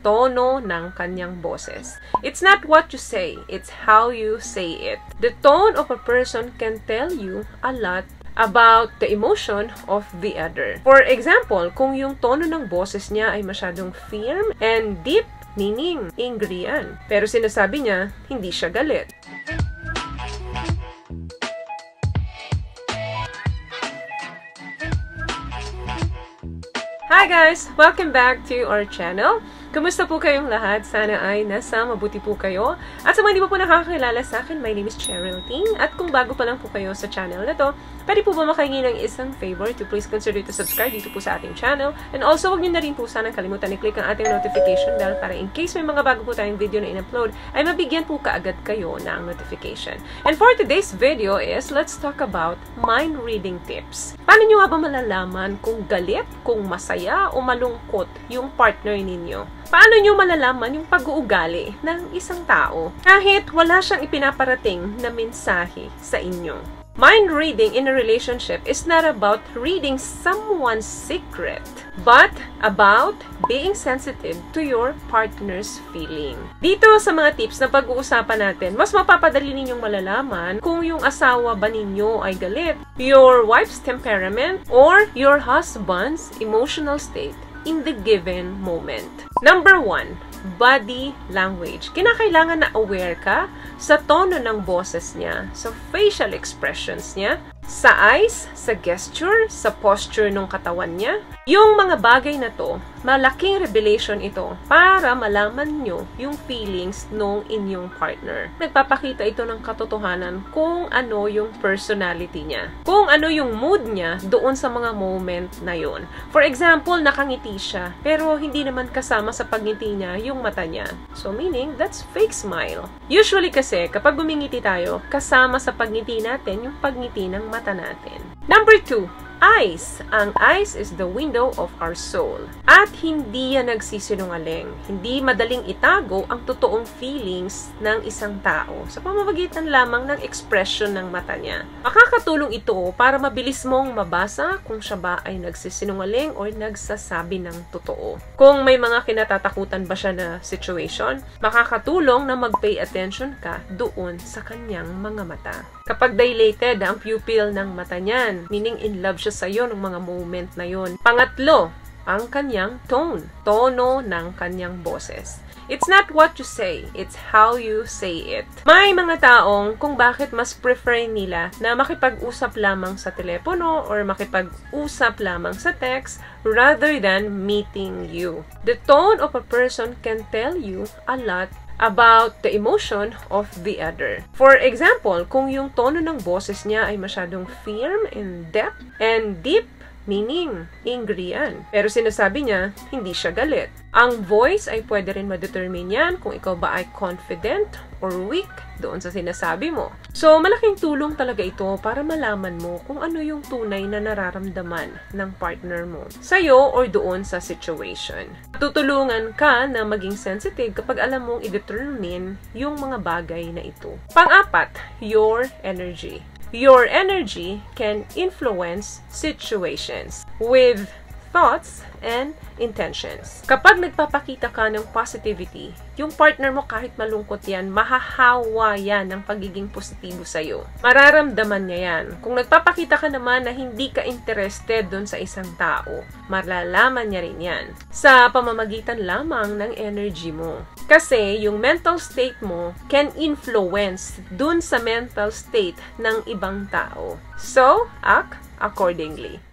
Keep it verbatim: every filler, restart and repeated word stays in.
tono ng kanyang boses. It's not what you say, it's how you say it. The tone of a person can tell you a lot about the emotion of the other. For example, kung yung tono ng boses niya ay masyadong firm and deep, meaning angry yan. Pero sinasabi niya, hindi siya galit. Hi guys! Welcome back to our channel. Kumusta po kayong lahat? Sana ay nasa mabuti po kayo. At sa mga hindi po po nakakakilala sa akin, my name is Cheryl Ting. At kung bago pa lang po kayo sa channel na to, pwede po ba makahingi ng isang favor to please consider to subscribe dito po sa ating channel. And also, huwag niyo na rin po sanang kalimutan i-click ang ating notification bell para in case may mga bago po tayong video na in-upload, ay mabigyan po kaagad kayo ng notification. And for today's video is, let's talk about mind reading tips. Paano niyo nga ba malalaman kung galit, kung masaya, o malungkot yung partner ninyo? Paano nyo malalaman yung pag-uugali ng isang tao kahit wala siyang ipinaparating na mensahe sa inyo? Mind reading in a relationship is not about reading someone's secret, but about being sensitive to your partner's feeling. Dito sa mga tips na pag-uusapan natin, mas mapapadali ninyong malalaman kung yung asawa ba ninyo ay galit, your wife's temperament, or your husband's emotional state in the given moment. Number one, body language. Kinakailangan na aware ka sa tono ng boses niya, sa facial expressions niya, sa eyes, sa gesture, sa posture ng katawan niya. Yung mga bagay na to, malaking revelation ito para malaman nyo yung feelings ng inyong partner. Nagpapakita ito ng katotohanan kung ano yung personality niya, kung ano yung mood niya doon sa mga moment na yon. For example, nakangiti siya, pero hindi naman kasama sa pagngiti niya yung mata niya. So meaning, that's fake smile. Usually kasi, kapag bumingiti tayo, kasama sa pagngiti natin yung pagngiti ng mata natin. Number two, eyes. Ang eyes is the window of our soul. At hindi yan nagsisinungaling. Hindi madaling itago ang totoong feelings ng isang tao sa pamamagitan lamang ng expression ng mata niya. Makakatulong ito para mabilis mong mabasa kung siya ba ay nagsisinungaling o nagsasabi ng totoo. Kung may mga kinatatakutan ba siya na situation, makakatulong na mag-pay attention ka doon sa kanyang mga mata. Kapag dilated ang pupil ng mata niyan, meaning in love siya sa'yo ng mga moment na yon. Pangatlo, ang kanyang tone, tono ng kanyang boses. It's not what you say, it's how you say it. May mga taong kung bakit mas prefer nila na makipag-usap lamang sa telepono or makipag-usap lamang sa text rather than meeting you. The tone of a person can tell you a lot about the emotion of the other. For example, kung yung tono ng boses niya ay masyadong firm and depth and deep, meaning angry yan. Pero sinasabi niya, hindi siya galit. Ang voice ay pwede rin ma-determine yan kung ikaw ba ay confident or weak doon sa sinasabi mo. So, malaking tulong talaga ito para malaman mo kung ano yung tunay na nararamdaman ng partner mo sa'yo or doon sa situation. Tutulungan ka na maging sensitive kapag alam mong i-determine yung mga bagay na ito. Pang-apat, your energy. Your energy can influence situations with thoughts and intentions. Kapag nagpapakita ka ng positivity, yung partner mo kahit malungkot yan, mahahawa yan ng pagiging positibo sa'yo. Mararamdaman niya yan. Kung nagpapakita ka naman na hindi ka interested dun sa isang tao, malalaman niya rin yan sa pamamagitan lamang ng energy mo. Kasi yung mental state mo can influence dun sa mental state ng ibang tao. So, act accordingly.